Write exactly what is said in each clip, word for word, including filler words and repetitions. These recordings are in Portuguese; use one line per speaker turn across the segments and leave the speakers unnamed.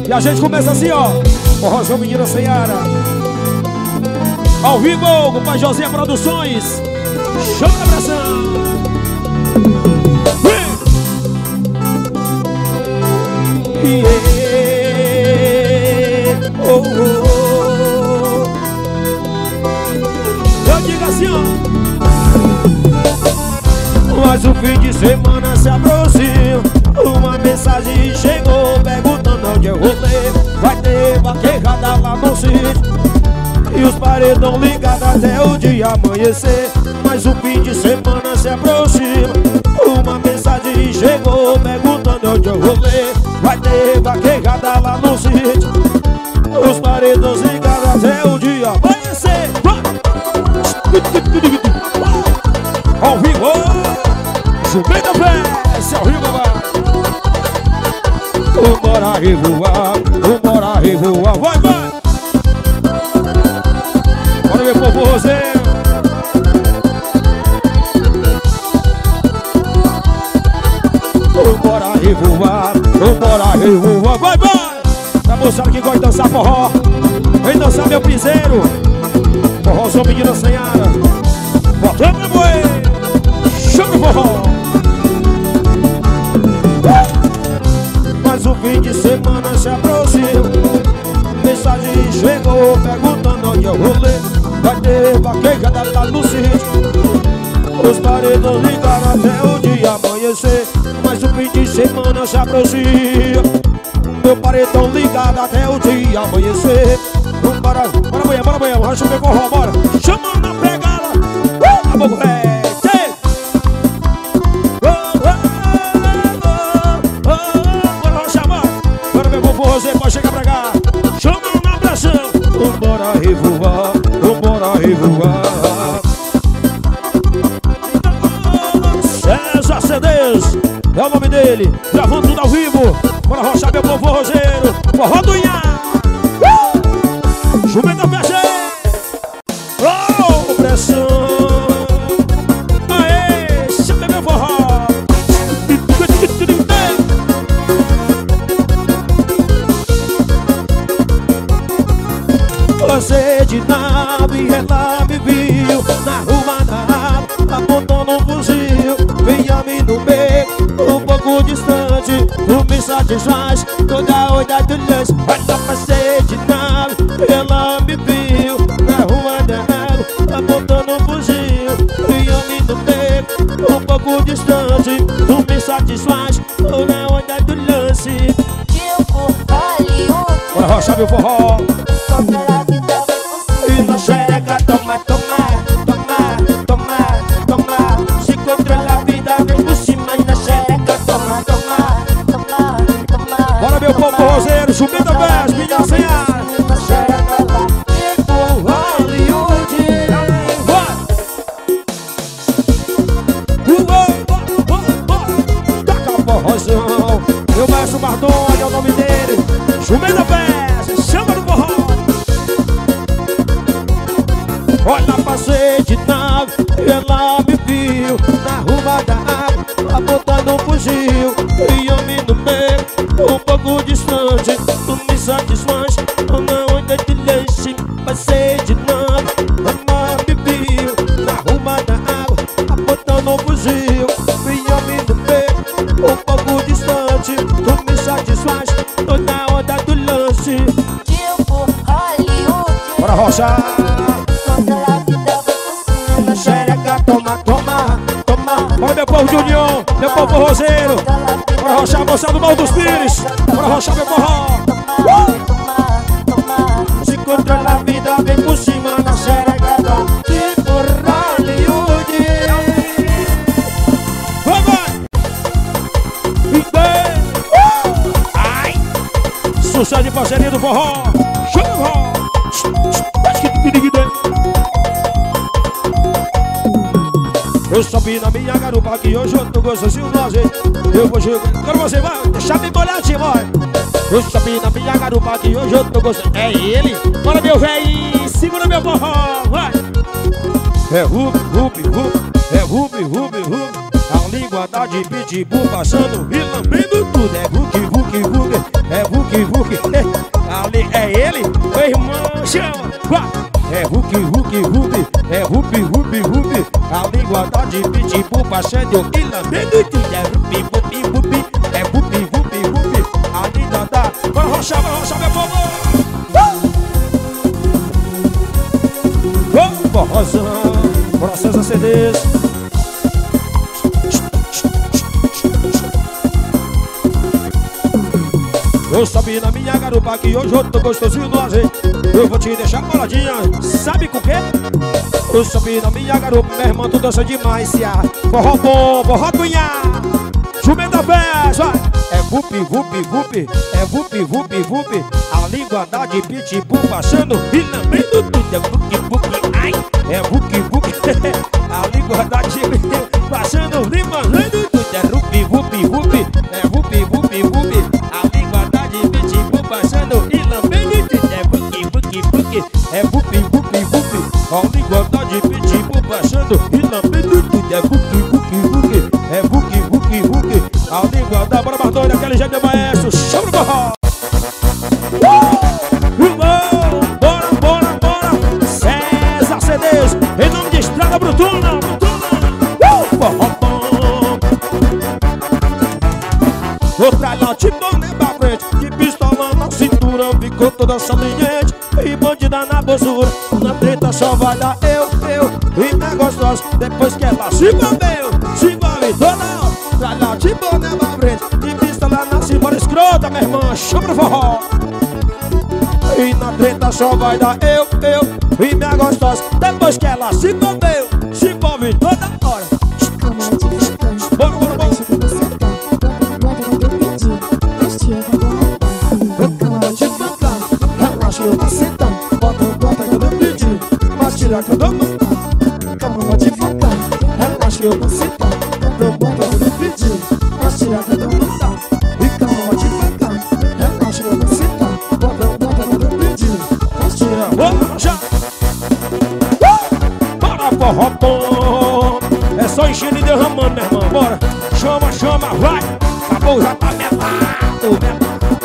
E a gente começa assim, ó. Forrozão Menina Seara. Ao vivo, com o Pai José Produções. Chama a pressão. Yeah. Oh, oh, oh. Eu digo assim, ó. Mas o fim de semana se aproxima. Uma mensagem chegou perguntando onde eu voltei. Vai ter vaquejada lá no sítio e os paredão ligados até o dia amanhecer. Mas o fim de semana se aproxima. Uma mensagem chegou perguntando onde eu voltei. Vai ter vaquejada lá no sítio, os paredões ligados até o dia amanhecer. Ao vivo, Jumenta Fest, ao vivo, vambora revoar, vambora revoar, vai, vai. Bora ver povo roseiro. Vambora revoar, vambora revoar, vai, vai. Pra moçada que gosta de dançar forró, vem dançar meu piseiro. Forrozão Menina Seara. Botando na moeda, chama o forró. Mas o fim de semana se aproxima. Mensagem chegou perguntando onde eu rolei. Vai ter vaquejada lá no sítio, os paredões ligaram até o dia amanhecer. Mas o fim de semana se aproxima. Meu paredão ligado até o dia amanhecer. Bora, bora amanhã, bora amanhã, vai chover com o forró, bora. Chama na pegada, uh, a boca velha. Você pode chegar pra cá, chama na pressão. Vambora revoar, vambora revoar. César C Ds é o nome dele, gravando tudo ao vivo. Bora rochar meu povo roseiro, forró do Inhá. uh! Jumenta Fest. Oh, pressão. Aê, chama meu forró. Você de nave, ela me viu na rua da água, apontando um fuzil. Venha-me no beco, um pouco distante, tu me satisfaz toda hora do lance. Ela passei de nave, ela me viu na rua da água, apontando um fuzil. Venha-me no beco, um pouco distante, tu me satisfaz toda hora do lance. Tipo Hollywood, bora rochar meu forró. E na xereca toma, toma, toma, toma, toma. Se controla a vida, vem por cima. E na xereca toma, toma, toma, toma. Bora meu povo roseiro, Jumenta Fest, Menina Seara. Na xereca lá, tipo Hollywood. Vai! Taca o forrozão. Meu maestro Mardoni é o nome dele. Jumenta Fest, chama no forró. Olha, passei de nave, ela me viu na rua da água, apontando um fuzil. E eu me no meio, um pouco distante, tu me satisfaz, eu não ainda te deixe. Passei de nave, ela me viu na rua da água, apontando um fuzil. E eu me no meio, um pouco distante, tu me satisfaz, tô na onda do lance. Tipo Hollywood, bora rochar. Toma, toma, toma. Bora meu povo de união, meu povo roseiro. Bora rochar a moçada do Mal dos Pires. Bora rochar meu forró. uh! Se controla a vida, vem por cima na xerecada. Tipo Hollywood. Vai, vai. uh! Ai. Sucesso de parceria do forró. Show do forró. Eu subi na minha garupa que hoje eu tô gostosinho no azeite. Eu vou jogar. Agora você vai, deixa bem molhadinho, vai. Eu subi na minha garupa que hoje eu tô gostosinho. É ele. Bora meu velho, segura meu forró, vai. É rubi, rubi, rubi. É rubi, rubi, rubi. A língua tá de pitbull passando e lambendo tudo. É rubi, rubi, rubi. É rubi, rubi. baixando e lambendo tudo. É vupi, vupi, vupi, é vupi, vupi, vupi. Ali dá, dá. Bora rochar, bora rochar, meu povo. Ô, forrozão, Processo C Ds. Eu subi na minha garupa que hoje eu tô gostosinho no azeite. Eu vou te deixar moladinha, sabe com o quê? Eu subi na minha garupa, meu irmão, tu dança demais, se a forró bom, forró cunhá. Jumenta festa, é vupi, vupi, vupi, é vupi, vupi, vupi. A língua dá de pitbull passando e lambendo tudo. É vupi, vupi, ai, é vupi, vupi. A língua dá de passando e lambendo tudo. É vupi, vupi, vupi, é vupi, vupi, vupi. A língua dá de pitbull passando e lambendo tudo. É vupi, vupi, vupi, é vupi, vupi, vupi. A língua dá de pitbull passando e lambendo tudo. É vupi, vupi, vupi, é vupi, vupi, vupi. A língua da bora mais doida, aquele jeito de maestro. Chama no forró. Bora, bora, bora. César C Ds, em nome de Estrada Brutuna. Uh, forró bom. Outra lote bom, né, pra frente. De pistola na cintura, ficou toda saliente. E bandida na bolsura. Na treta só vai dar eu, eu. E não é gostoso, depois que ela se envolveu. Se envolve toda hora. Pra lá de boné pra frente, de pista lá na cima, escrota, minha irmã, chama no forró. E na treta só vai dar eu, eu e minha gostosa. Depois que ela se envolveu, se envolve toda hora. Bora, bora, bora. Relaxa, eu vou sentar. Bota, bota que eu não pedi, mas tira que eu dou mão. Calma devagar, relaxa, eu vou sentar. Bota, bota que eu não pedi, mas tira que eu dou mão. E calma devagar, relaxa, eu vou sentar. Bota, bota que eu não pedi, mas tira. Vamos já! Bora, forró bom! É só enchendo e derramando, meu irmão. Bora! Chama, chama, vai! Acabou, já tá melado, melado.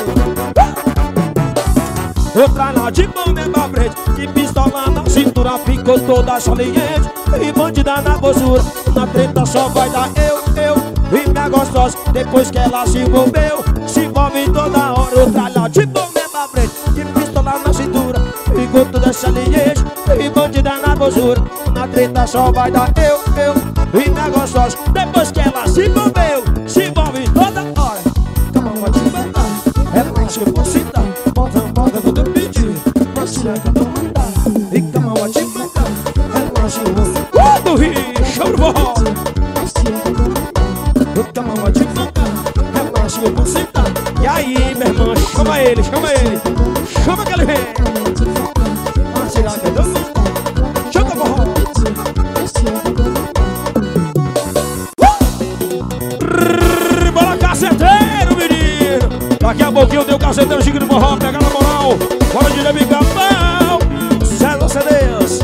Outra lá de boné pra frente, de pistola na cintura, ficou toda saliente. E bandida na bolsura, na treta só vai dar eu, eu e minha gostosa. Depois que ela se envolveu, se envolve toda hora. Outra lá de boné pra frente, de pistola na cintura, ficou toda saliente. E bandida na bolsura, na treta só vai dar eu, eu e minha gostosa. Depois que ela se envolveu, se envolve toda hora. Calma, pode inventar, relaxa, eu vou sentar. Bota, bota quando eu pedir, mas tira que eu vou mandar. E calma, pode inventar, relaxa, eu vou sentar. Uh, do Rio, show de forró. Mas tira que eu vou mandar. E calma, pode inventar, relaxa, eu vou sentar. E aí, meu irmão, chama ele, chama ele. Chama aquele rei. Mas tira que eu vou mandar. Chama o forró. Bora, caceteiro, menino. Daqui a pouquinho eu tenho o caceteiro chique do forró. Pega na moral. Bora de Nebica, pau. César C Ds.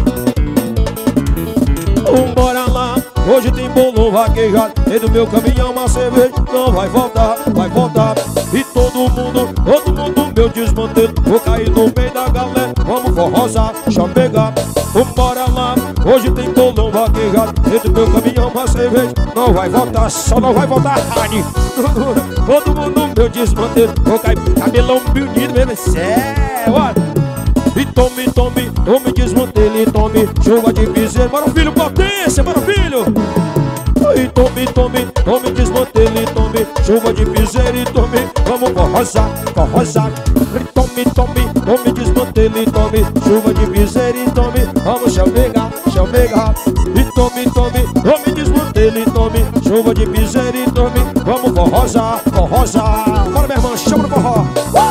Bora lá. Hoje tem bolo vaquejado. Dentro do meu caminhão uma cerveja. Não vai voltar, vai voltar. E todo mundo, todo mundo meu desmantelo. Vou cair no meio da galera. Vamos forrosar, chamegar. Bora lá. Hoje tem bolão vaquejado. Dentro do meu caminhão uma cerveja. Não vai voltar, só não vai voltar Rani. Todo mundo meu desmantelo. Vou cair, cabelão bonito mesmo. É, olha. E tome, tome, tome desmantele, tome chuva de piseiro. Bora filho, potência, bora filho. E tome, tome, tome desmantele, tome chuva de piseiro e tome. Vamos forrosar, forrosar. E tome, tome, tome desmantele, tome chuva de piseiro e tome. Vamos chamegar, chamegar. E tome, tome, tome desmantele, tome chuva de piseiro e tome. Vamos forrosar, forrosar. Bora minha irmã, chama no forró.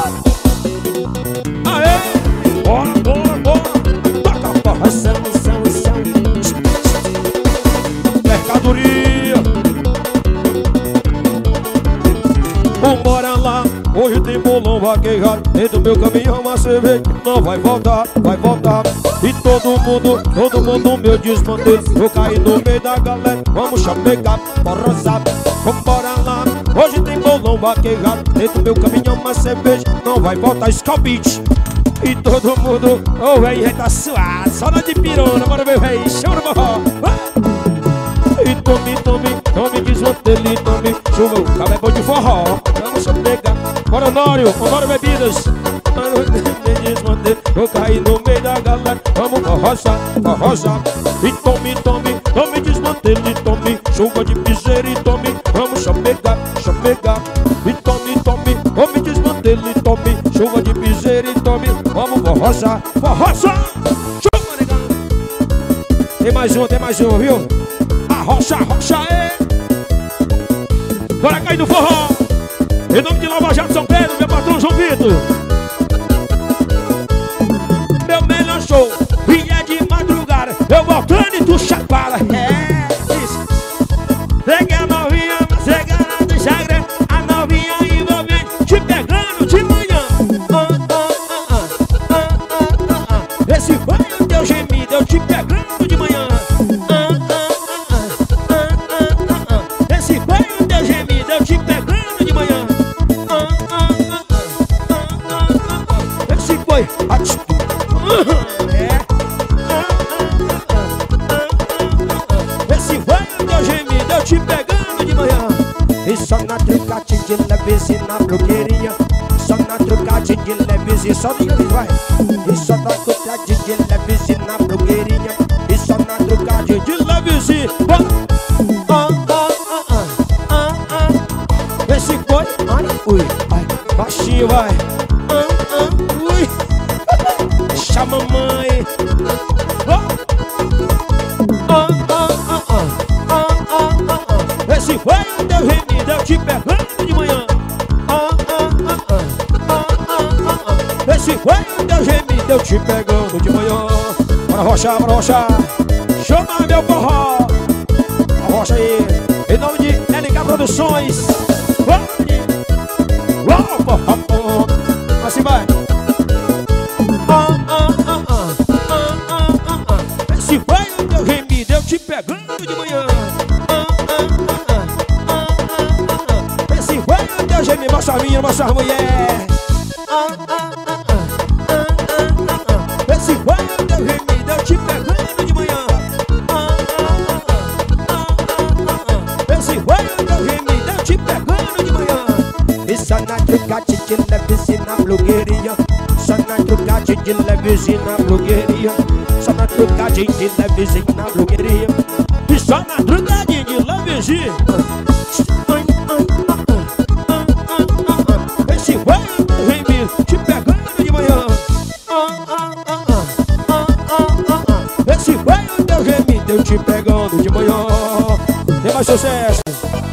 Aê! Bora, bora, bora. Toca forró. Mercadoria. Vambora lá. Hoje tem bolão vaquejado. Dentro do meu caminhão uma cerveja. Não vai voltar, vai voltar. E todo mundo, todo mundo meu desmantelo. Vou cair no meio da galera. Vamos chapecar, forrosar. Vambora lá. Hoje tem bolão vaquejado. Dentro do meu caminhão uma cerveja. Não vai voltar, Scalpite. E todo mundo, ô oh, velho, tá suado. Só na de pirona, bora ver, velho. Chama no forró. E tome, tome, tome, desmantele, tome. Chuva, o cabo é bom de forró. Vamos só pegar. Bora, Honório, Honório Bebidas. Desmantele, vou cair no meio da galera. Vamos forrosar, forrosar. E tome, tome, tome, desmantele, tome. Chuva de piseira e tome. Vamos só pegar, só pegar. E tome, tome, tome, desmantele, tome. Chuva de piseira e tome. Vamos forrosar, forrosar. Chuva, negão. Tem mais um, tem mais um, viu? Arrocha, arrocha, é. Bora cair no forró. Em nome de Lava Jato São Pedro, meu patrão João Vitor. Meu melhor show, vinha de madrugada. Eu voltando e tu chapala. É, isso. Peguei a novinha, mas cegada do Instagram. A novinha envolvente, te pegando de manhã. Ah, ah, ah, ah, ah, ah, ah. Esse foi o teu gemido, eu te pegando de manhã. Ah, ah, ah, ah, ah, ah, ah. Esse foi o teu gemido, eu te pegando de manhã. Ah, ah, ah, ah, ah, ah, ah. Esse foi atitude. É. Ah, ah, ah, ah, ah. Esse foi o teu gemido, eu te pegando de manhã. E só na trucagem de leves e na blogueirinha. Só na trucagem de leves e só de vai. E só na trucagem de leves e na blogueirinha. E só na trucagem de leves e ah, ah, ah, ah, ah, ah. Esse foi, ai, ui, ai, baixinho vai. Ah, ah, ui. Deixa a mamãe. Ah, ah, ah, ah, ah, ah, ah, ah. Esse foi o teu gemido, eu te pegando de manhã. Ah, ah, ah, ah, ah, ah, ah. Esse foi o teu gemido, eu te pegando de manhã. Bora rochar, bora rochar. Chama meu forró. Arrocha aí. Em nome de L K Produções. Uau, forró. Assim vai. Ah, ah, ah, ah, ah, ah, ah, ah. Esse foi o teu gemido, eu te pegando de manhã. Ah, ah, ah, ah, ah, ah, ah. Esse foi o teu gemido, mostra a minha, mostra a mulher. Ah, ah, ah, ah, ah, ah, ah. Esse foi o teu gemido, eu te pegando de manhã. Ah, ah, ah, ah, ah, ah. Esse foi o teu gemido, eu te pegando de manhã. E só na trucagem de leves e na blogueirinha. Só na trucagem de leves e na blogueirinha. Só na trucagem de leves e na blogueirinha. E só na trucagem de leves e esse foi o teu gemido, te pegando de manhã. Ah, ah, ah, ah, ah, ah, ah. Esse foi o teu gemido, eu te pegando de manhã. Tem mais sucesso.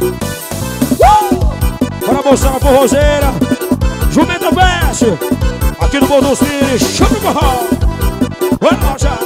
Uh! Bora moçar a forrozeira. Jumenta Veste. Aqui no Morro dos Filhos, chama o forró. Vamos já.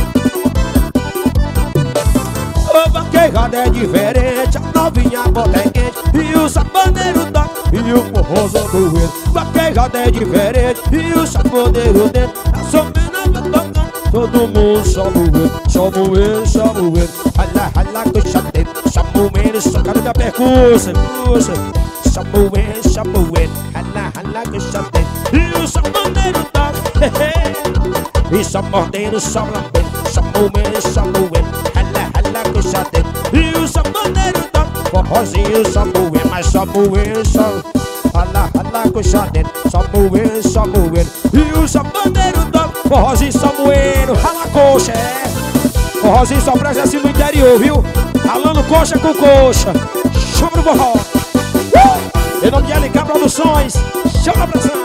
O vaquejado é diferente, a novinha bota é quente e o sapaneiro toca e o forrozo do vento. O vaquejado é diferente e o sapaneiro dentro. A somena vai tocando, todo mundo sobe o vento. Sobe o vento, sobe o vento. Rala, rala, coxa dentro. Sobe o vento, só cara da percussa, puxa. Sobe o vento, sobe o vento. Rala, rala, coxa dentro. E o sapaneiro toca, e só mordendo, só lambendo. Só movendo, só movendo. Rala, rala, coxa dentro. E o sapaneiro toca, forrozinho, só movendo. Mas só movendo, só rala, rala, coxa dentro. Só movendo, só movendo. E o sapaneiro toca, forrozinho, só movendo. Rala coxa, é. Forrozinho só presta assim no interior, viu? Ralando coxa com coxa. Chama no forró. Uh! Em nome de L K Produções, chama a pressão.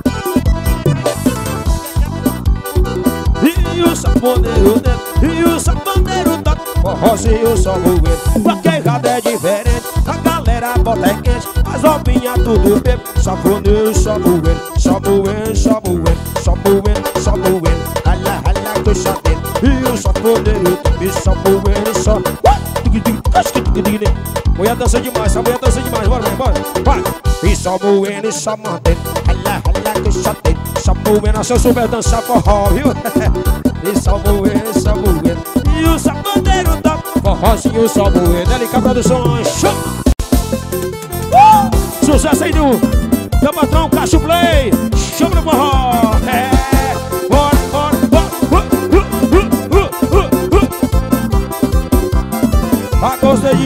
E o saponeiro dentro, e o saponeiro toca, forrozinho só movendo. Vaquejado é diferente, a galera bota é quente, as novinhas tudo bem. Saponeiro só movendo, só movendo, só movendo, só movendo, só movendo. Rala, rala, coxa dentro, e o saponeiro e só movendo, só. Mulher dança demais, essa mulher dança demais, bora, bora, bora. E só moendo, e só mantendo. Rala, rala, coxa dentro. Só moendo, se eu souber dançar forró, viu? E só moendo, só moendo. E o sapaneiro toca, forrozinho só moendo. L K Produções, show! Uh! Sucesso aí do meu patrão Cacho Play. Chama no forró. É, bora, bora, bora. Uh, uh, uh, uh, uh, uh. Ah, gostei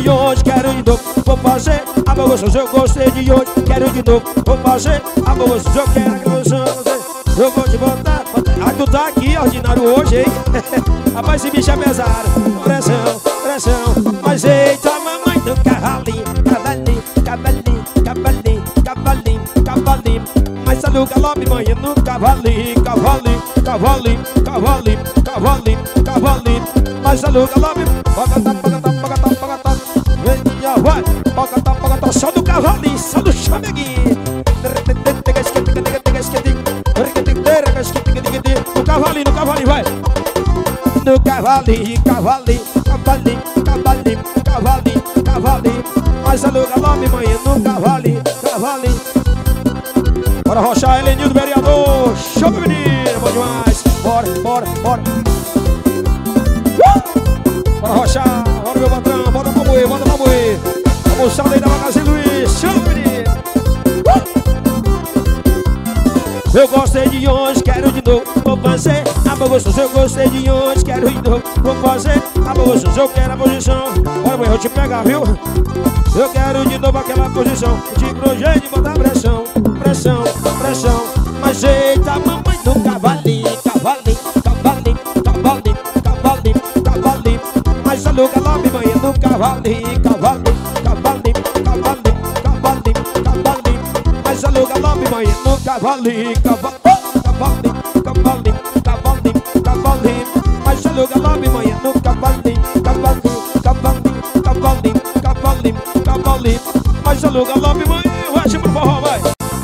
gostoso, eu gostei de hoje, quero de novo, vou fazer. Amor gostoso, eu quero que você. Eu vou te botar, botar. Ah, tu tá aqui, ordinário hoje, hein? Rapaz, esse bicho é pesado. Pressão, pressão. Mas eita, mamãe do cavalinho, cavalinho, cavalinho, cavalinho, cavalinho, cavalinho. Mas sabe o galope, manhã no cavalinho, cavalinho, cavalinho, cavalinho, cavalinho, cavalinho. Mas sabe o galope, pocatá, pocatá, pocatá, pocatá. Venha, vai, pocatá, pocatá. Só do cavalinho, só do chameguinho. No cavalinho, no cavalinho, vai. No cavalinho, cavalinho, cavalinho, cavalinho, cavalinho, cavalinho. Mas a luga lá me manhã no cavalinho, cavalinho. Bora rochar, Helenildo, vereador. Show, meu menino, bom demais. Bora, bora, bora. Uh! Bora rochar, bora meu patrão, bota pra moer, bota pra moer. A moçada aí da Magazine Luiz, show, meu menino. Eu gostei de hoje, quero de novo, vou fazer. Amor gostoso, eu gostei de hoje, quero de novo, vou fazer. Amor gostoso, eu quero a posição. Bora, mãe, eu te pegar, viu? Eu quero de novo aquela posição. De projeto de botar pressão, pressão, pressão. Mas eita, mamãe do cavalinho, cavalinho, cavalinho, cavalinho, cavalinho, cavalinho. Mas a louca lá me manhã do cavalinho, cavalinho, cavalinho, cavalinho, cavalinho, cavalinho. Mas a louca lá me manhã no cavalinho, cavalinho, cavalinho, cavalinho, cavalinho, cavalinho. Mas a louca lá me manhã no cavalinho, cavalinho, cavalinho, cavalinho, cavalinho, cavalinho. Mas a louca lá me manhã, vai, chama pro forró, vai.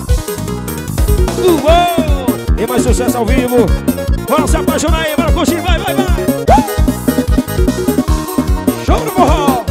Uou! Tem mais sucesso ao vivo. Bora se apaixonar aí, bora curtir, vai, vai, vai. Show do forró.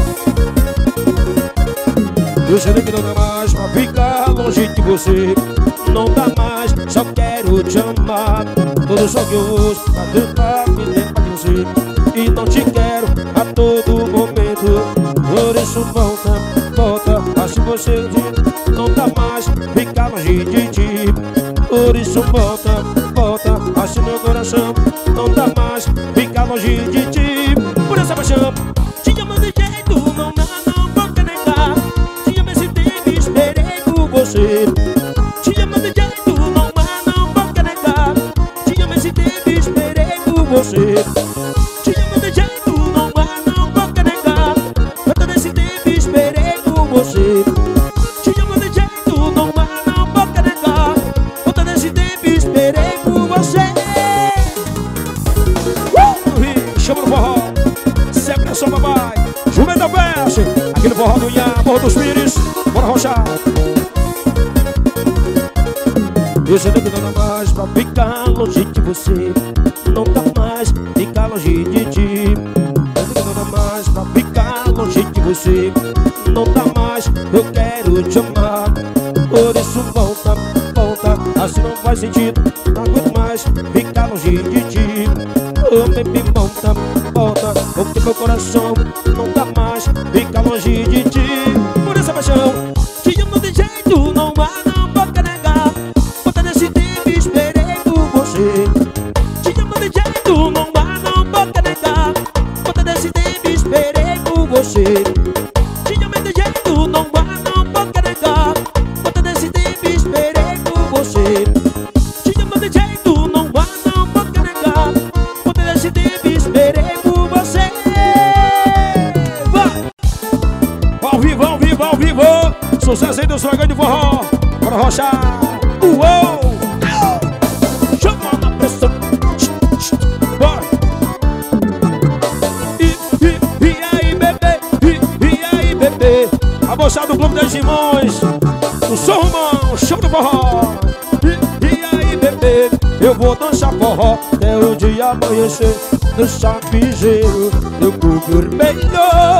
Eu sei que não dá mais pra ficar longe de você. Não dá mais, só quero te amar. Todo som que eu ouço pra tentar me lembrar de você. E não te quero a todo momento. Por isso volta, volta, mas se você diz, não dá mais ficar longe de ti. Por isso volta, volta, mas se meu coração não dá mais ficar longe de ti. Por essa paixão, te amo de jeito, não dá, não vou negar. Te amo esse tempo, esperei por você. Te amo de jeito, não há, não vou negar. Te amo esse tempo, esperei por você. Te amo de jeito, não há, não vou negar. Eu todo esse tempo, esperei por você. Te amo de jeito, não há, não vou negar. Eu todo esse tempo, esperei por você. Uh! Chama no forró, sempre é só papai. Jumenta Peste, aqui no forró do Inhá, Morro dos Pires. Bora rochar. Eu sei que não dá mais pra ficar longe de você. Não dá mais ficar longe de ti. Eu sei que não dá mais pra ficar longe de você. Não dá mais, eu quero te amar. Por isso volta, volta, assim não faz sentido. Não aguento mais ficar longe de ti. Oh, baby, volta, volta, porque meu coração não dá mais ficar longe de ti. Por essa paixão, te amo de jeito, não há, não vou negar. Bota nesse tempo, esperei por você. Te amo de jeito, não há, não vou negar. Bota nesse tempo, esperei por você. Te amo de jeito, não há, não vou negar. Bota nesse tempo, esperei por você. Te amo de jeito, não há, não vou negar. Bota nesse tempo, esperei por você. Vai! Ao vivo, ao vivo, ao vivo. Sucesso aí do Swagão de forró. Bora rochar. Uou! Chama na pressão. Bora! E, e, e aí, bebê? E, e aí, bebê? A moçada do Clube das Simões. O São Romão, show do forró. E, e aí, bebê? Eu vou dançar forró até o dia amanhecer. Dançar piseiro, eu corpo vermelho.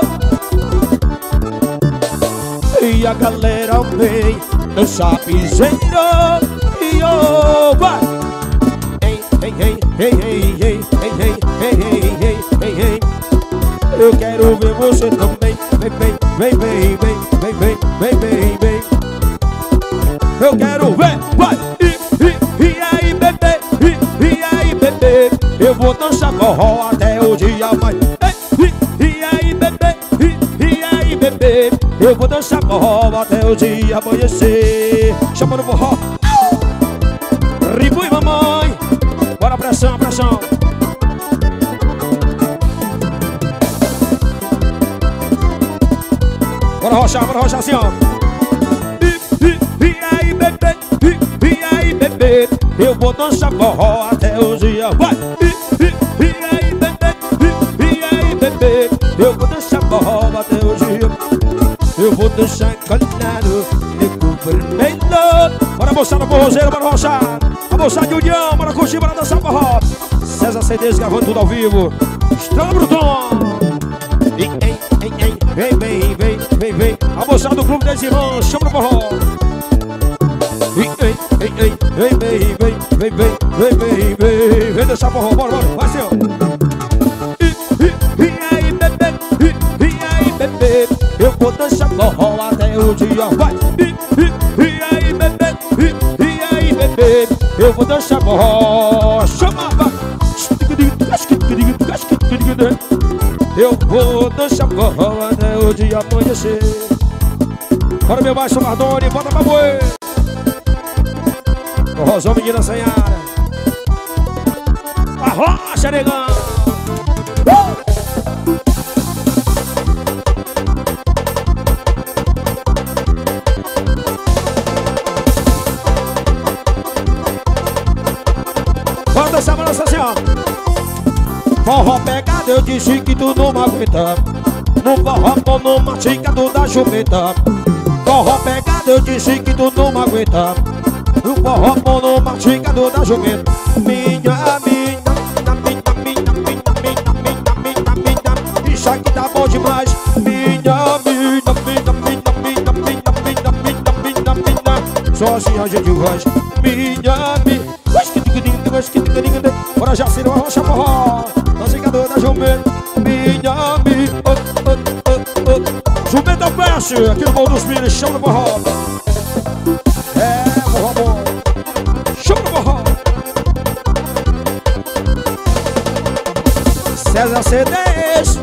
E a galera vem dançar piseiro. E oh, vai! Ei, ei, ei, ei, ei, ei, ei, ei, ei, ei, ei, ei. Eu quero ver você também. Vem, vem, vem, vem, vem, vem, vem, vem, vem. Eu quero ver, vai! E, e, e aí, bebê? E, e aí, bebê? Eu vou dançar forró até o dia mais. E, e, e aí, bebê? E, e aí, bebê? Eu vou dançar forró até o dia amanhecer. Chama no forró. Ribui, mamãe. Bora, pressão, pressão. Bora rochar, bora rochar assim, ó. E, e, e aí, bebê, e, e aí, bebê, eu vou dançar forró até o dia. Vai! E, e, e aí, bebê, e, e aí, bebê, eu vou dançar forró até o dia. Eu vou dançar encolhado, nego vermelho. Bora moçada, forrozeiro, bora rochar. A moçada de União, bora curtir, bora dançar forró. César C Ds gravando tudo ao vivo. Estrela Bruton. E, ei, ei, ei, vem, vem, vem, vem, vem. A moçada do Clube das Irmãs, chama no forró. Ei, ei, ei, ei, vem, vem, vem, vem, vem, vem, vem, vem. Vem dançar forró, bora, bora, vai, senhor. E, e, e aí, bebê, e, e aí, bebê, eu vou dançar forró até o dia. Vai! E, e, e aí, bebê, e, e aí, bebê, eu vou dançar forró. Chama, vai! Eu vou dançar forró até o dia amanhecer. Bora, meu baixo Mardoni, bota pra moer. Forrozão, menina sem área. Arrocha, negão. Uh! Bora dançar, balança assim, ó. Forró pegado, eu disse que tu não aguenta. No forró tô no mastigado da jumenta. Forró pegado, eu disse que tu não aguenta. No forró tô no mastigado da jumenta. Minha, minha, minha, minha, minha, minha, minha, minha, minha. Isso aqui tá bom demais. Minha, minha, minha, minha, minha, minha, minha, minha, minha, minha. Só assim a gente faz. Minha, minha. Bora já se não arrocha forró. Mastigado da jumenta. Minha, minha, oh, oh, oh, oh. Jumenta Peste, aqui no Morro dos Pires, chama no forró. É, forró bom. Chama no forró. César C Ds.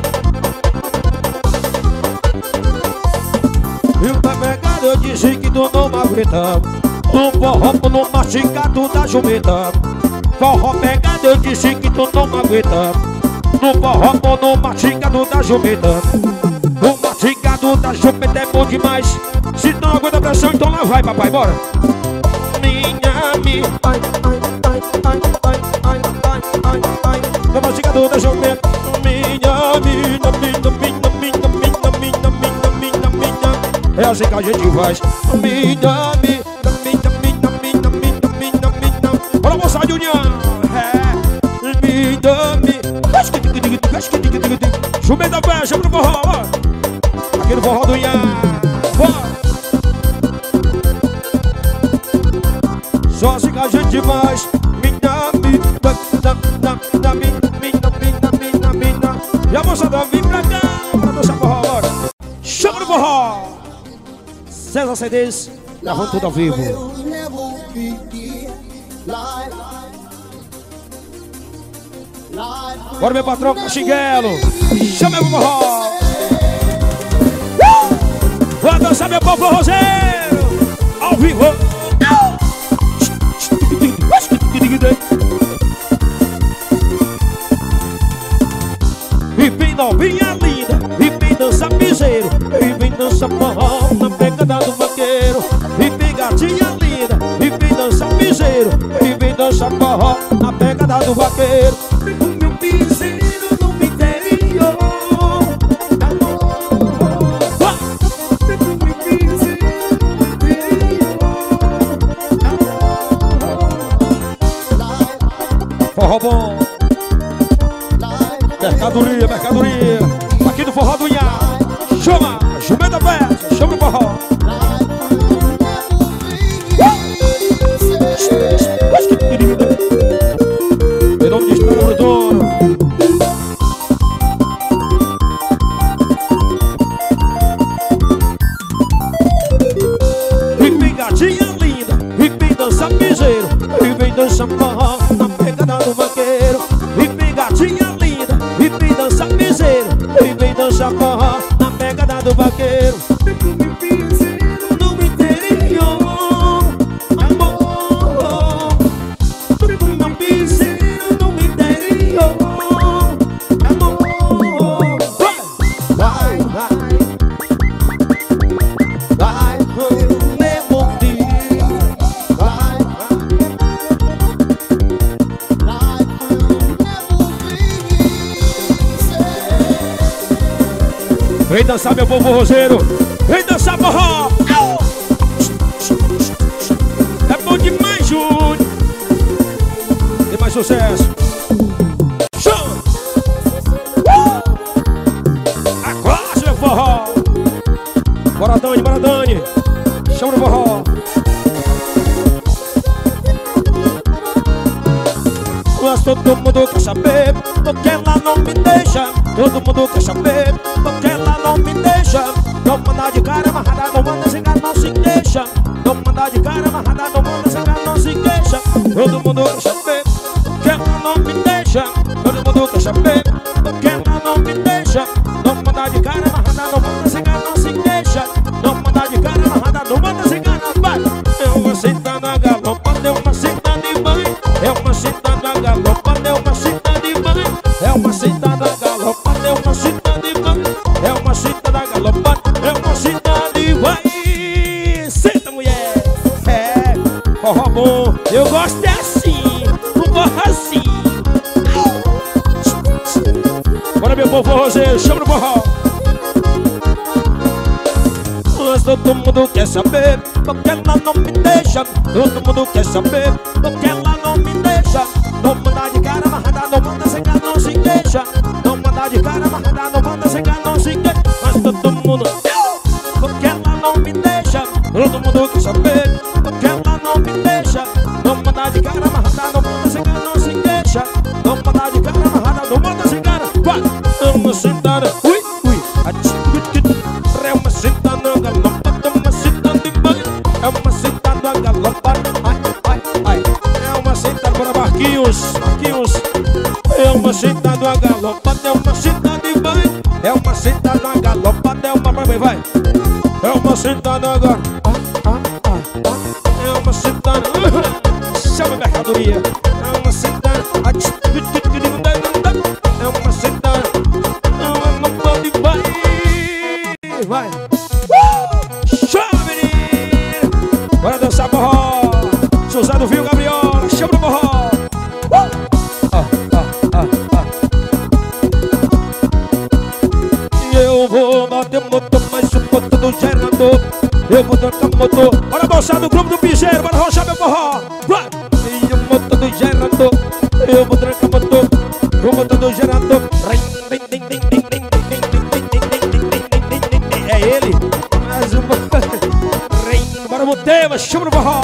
E o pegado, eu disse que tu não me aguenta. No forró, no mastigado da jumenta. Forró pegado, eu disse que tu não me aguenta. No forró, no mastigado da jumenta. O mastigado da jumenta é bom demais. Se não aguenta a pressão, então lá vai, papai, bora. Minha, minha, ai, ai, ai, ai, ai, ai, ai, ai, ai. No mastigado da jumenta. Minha, minha, minha, minha, minha, minha, minha, minha, minha, minha. É assim que a gente faz. Minha, minha. Bora, moçada de União. É. Me dame. Jumenta Peste, chama no forró, ó. Aqui no forró do Ian. Bora. Só assim que a gente faz. Me dame. Da, minha, minha, minha, minha, minha. E a moçada vem pra cá. Bora dançar forró, bora. Chama no forró. César C Ds, gravando tudo ao vivo. Bora, meu patrão Caxinguelo. Chama meu forró. uh! Vou dançar, meu povo forrozeiro. Ao vivo. E vem novinha linda, e vem dançar piseiro, e vem dançar forró na pegada do vaqueiro. E vem gatinha linda, e vem dançar piseiro, e vem dançar forró na pegada do vaqueiro. Meu piseiro no interior. Forró bom. Mercadoria, mercadoria. Aqui do forró do Iá. Chama, Jumenta Peste, chama o forró. Em nome de Estrela Bruton. E vem gatinha linda, e vem dançar piseiro, e vem dançar forró na pegada do vaqueiro. E vem gatinha linda, e vem dançar piseiro, e vem dançar forró na pegada do vaqueiro. Vem dançar, meu povo roseiro. Vem dançar, forró. É bom demais, Júnior. Tem mais sucesso. Show. Acorde, meu forró. Bora, Dani, bora, Dani. Chama no forró. Mas todo mundo quer saber porque ela não me deixa. Todo mundo quer saber porque ela não me deixa. Não manda de cara amarrada, não manda sem cara, não se queixa. Não manda de cara amarrada, não manda sem cara, não se queixa. Todo mundo quer saber porque ela não me deixa. Todo mundo quer saber porque ela não me deixa. Não manda de cara amarrada, não manda sem cara, não se queixa. Não manda de cara amarrada, não manda sem cara, vai. É uma cita na galopa, é uma cita de banho. É uma cita na galopa, é uma cita de banho. É uma cita na galopa, é uma cita de banho. É uma cita na galopa, é uma cita de banho. Senta, mulher. É, forró bom. Eu gosto é assim, um forró assim. Bora, meu povo roseiro, chama no forró. Mas todo mundo quer saber porque ela não me deixa. Todo mundo quer saber porque ela não me deixa. Não manda de cara amarrada, não manda sem cara, não se queixa. Não manda de cara amarrada, não manda sem cara, não se queixa. Mas todo mundo porque ela não me deixa. Todo mundo quer saber porque ela não me deixa. Não manda de cara amarrada, não manda sem cara, não se queixa. Não manda de cara amarrada, não manda sem cara. Vai! É uma sentada, ui, ui. É uma sentada na galopa, é uma sentada de banho. É uma sentada na galopa, ai, ai, ai. É uma sentada para Marquinhos, Marquinhos. É uma sentada na galopa, é uma sentada de banho. É uma sentada na galopa, é uma... Vai, vai. É uma sentada na galopa. É uma sentada... Chama a mercadoria. É uma sentada... É uma sentada... Não pode... Vai. Vai. Uh! Chama, menino. Bora dançar forró. Suzano viu, Gabriola. Chama no forró. Uh! Ah, ah, ah, ah. Eu vou bater motor, mas o motor do gerador. Eu vou trocar motor. Bora moçada do grupo do piseiro. Bora rochar meu forró. Vai. E o motor do gerador. Eu vou trocar motor. O motor do gerador. É ele. Mais uma. Bora Mutema, chama no forró.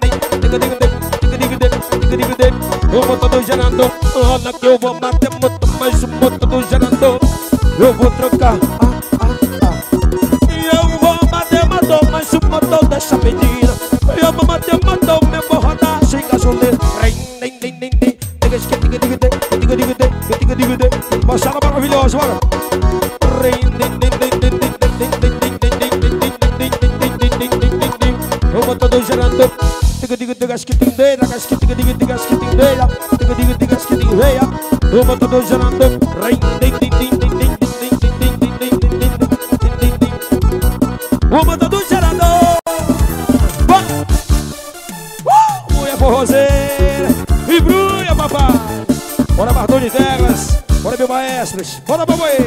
O motor do gerador. Olha que eu vou bater motor, mas o motor do gerador eu vou trocar. Ah, ah, ah. Eu vou bater motor, mas o motor dessa medida. Eu vou bater motor, meu vou rodar sem gasolina. Moçada maravilhosa, bora. O motor do gerador. Diga, diga, diga, que tem deira. Diga, diga, diga, que tem deira. Diga, diga, diga, que tem veia. O motor do gerador. O motor do gerador. Uh! Mulher forrozeira. E brulha, papai. Bora, Bardão de Vegas. Bora, meu maestros. Bora, papai.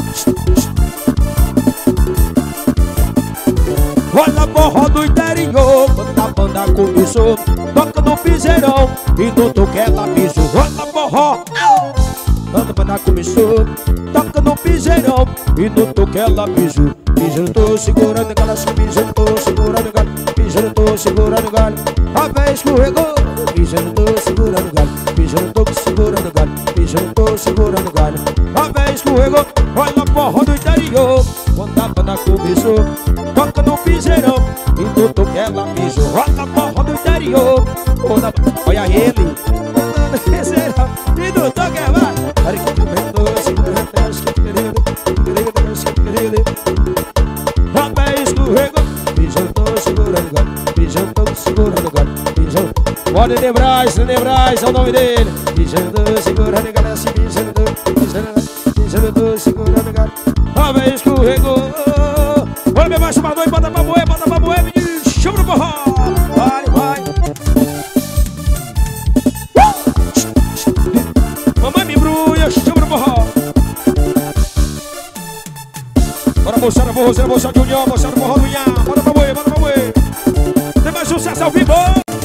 Olha a forró do interior, quando a banda começou. Toca no piseirão e no toque ela pisou. Olha a forró, quando a banda começou. Toca no piseirão e no toque ela pisou. Piseiro tô segurando o galho, piseiro tô segurando o galho. Piseiro tô segurando o galho, a véia escorregou. Piseiro tô segurando o galho, piseiro tô segurando o galho. Piseiro tô segurando o galho, a véia escorregou. Olha a forró do interior, quando a banda começou. Toca no piseirão e no toque ela pisou. Olha a forró do interior. Olha ele no piseirão e no toque ela. Rapaz escorregou. Piseiro tô segurando o galho, piseiro tô segurando o galho. Pode lembrar, lembrar, é o nome dele. Piseiro tô segurando o galho, assim piseiro tô, piseiro tô segurando o galho. Rapaz escorregou. Bora, meu baixo, bota pra moer, bota pra moer, menino. Chama no forró. Vai, vai. Uh! Mamãe me embrulha, chama no forró. forrozeira, moçada de união, moçada do forró do Inhá. Bora pra moer, bora pra moer. Tem mais sucesso ao vivo.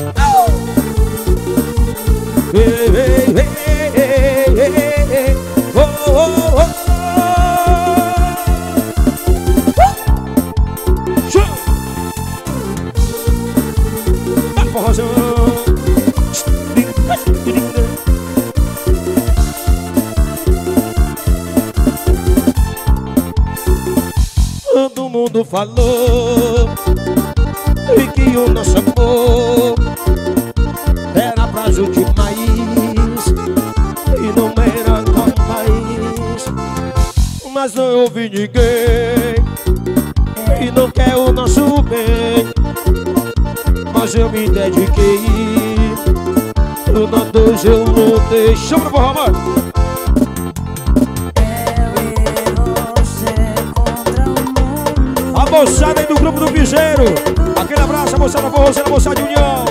Ei, ei, ei, ei, ei, ei. Oh, oh, oh. Show! Vai, forrozão. Todo mundo falou e que o nosso amor era frágil demais e não era capaz. Mas não ouvi ninguém e não quer o nosso bem. Mas eu me dediquei, o nós dois eu lutei. Chama pro forró, mano. A moçada aí do grupo do Piseiro. Aquele abraço, a moçada forrozeira, a moçada de união.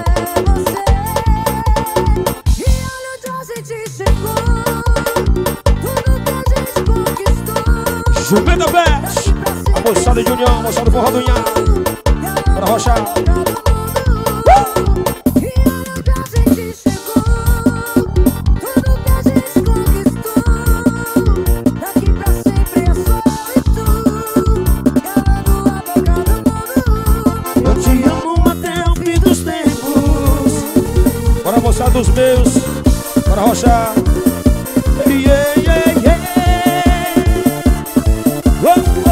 Chupeta Best, a moçada de união, a moçada do forró do Inhá. Bora rochar. Moçada dos meus, para rochar. Yeah, yeah, yeah. Oh,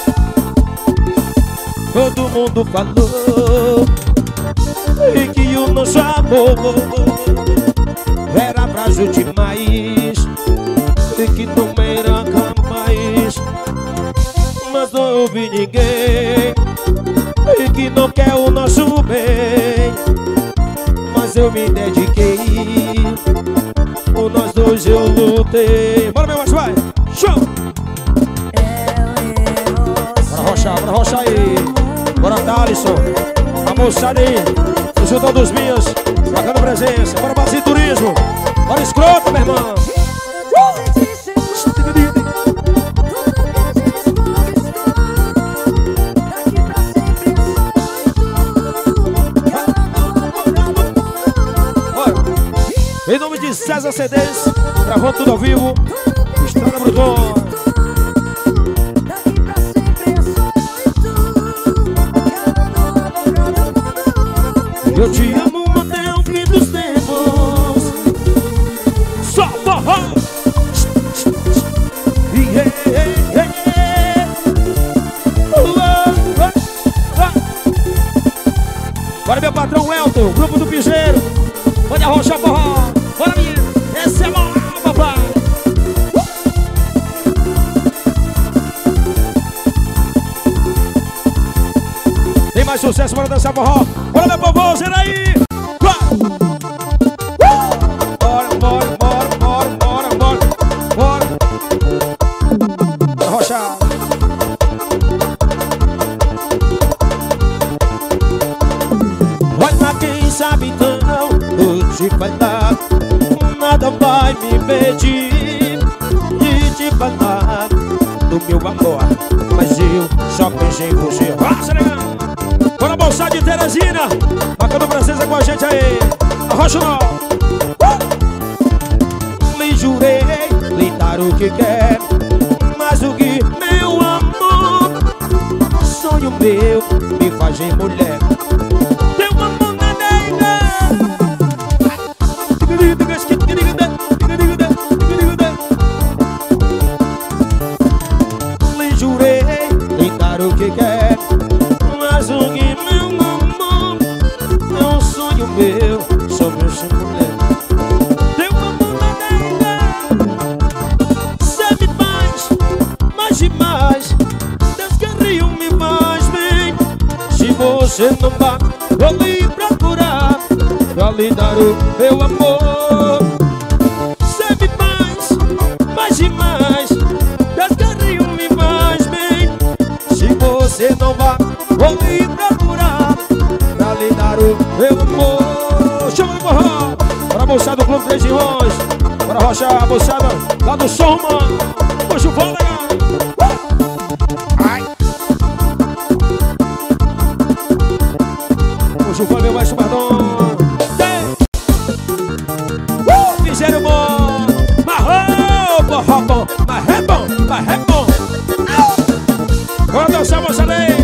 oh. Todo mundo falou e que o nosso amor era frágil demais e que não era capaz. Mas não ouvi ninguém e que não quer o nosso bem. Mas eu me dediquei, por nós dois eu lutei. Bora, meu macho, vai! Show! Bora rochar, bora rochar aí. Bora, Thalisson. A moçada aí, o Judão dos Minhas, marcando presença. Bora, Base Turismo. Bora, escrota, meu irmão. Em nome de César C Ds, gravando tudo ao vivo, Estrada Bruton. Eu te amo até o fim dos tempos. Só forró. Yeah, yeah, yeah. Oh, oh, oh. Bora, meu patrão Elton, grupo do Piseiro. Pode arrochar forró. Bora, minha, essa é moral, papai. Tem mais sucesso, bora dançar forró. Bora, meu povo, será aí. Bora, bora, bora, bora, bora, bora, bora. Bora rochar. Olha quem sabe então te falar, nada vai me impedir de te falar do meu amor, mas eu só pensei em você. Bora, moçada de Teresina, marcando presença com a gente aí. Arrocha não. Uh! Lhe jurei, lhe dar o que quer, mas o que meu amor, sonho meu, me fazer mulher. Teu amor na nega. Lhe jurei, lhe dar o que quer, mas o que meu amor é um sonho meu, só meu sem mulher. Teu amor na nega, cê me faz mais e mais, Deus queria me faz bem. Se você não vai, vou lhe procurar pra lhe dar o meu amor. Cê me faz mais e mais, Deus queria me faz bem. Se você não vai, vou lhe procurar pra lhe dar o meu amor. Chama de forró. Bora, moçada do Clube Três Irmãos. Bora rochar, moçada lá do som, mano. Puxa o fôlego. Ai. chuva, meu maestro Bardon. Uh, piseiro bom. Marrom, porra bom. Mas é bom, mas é bom. Vamos dançar, moçada aí.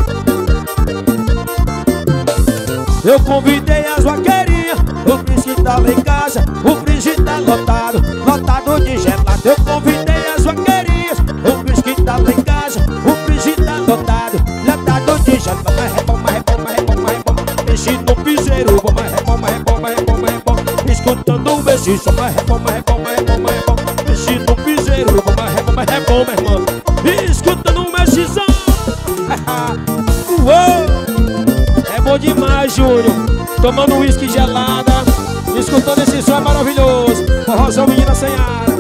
Eu convidei as vaqueirinhas, o príncipe tá lá em casa, o príncipe tá lotado, lotado de gelado. Eu convidei as vaqueirinhas, o príncipe tá lá em casa, o príncipe tá lotado, lotado de gelado. Mas é bom, mas é bom, mas é bom, mas é bom. Mexe no piseiro, mas é bom, mas é bom, mas é bom, mas é bom. Escutando o mestiço, mas é bom, mas é bom, mas é bom, mas é bom. Mexe no piseiro, mas é bom, mas é bom, meu irmão. Escutando o mestição. Uou! É bom demais, Júnior. Tomando uísque gelada, escutando esse som maravilhoso. Forrozão, menina senhora.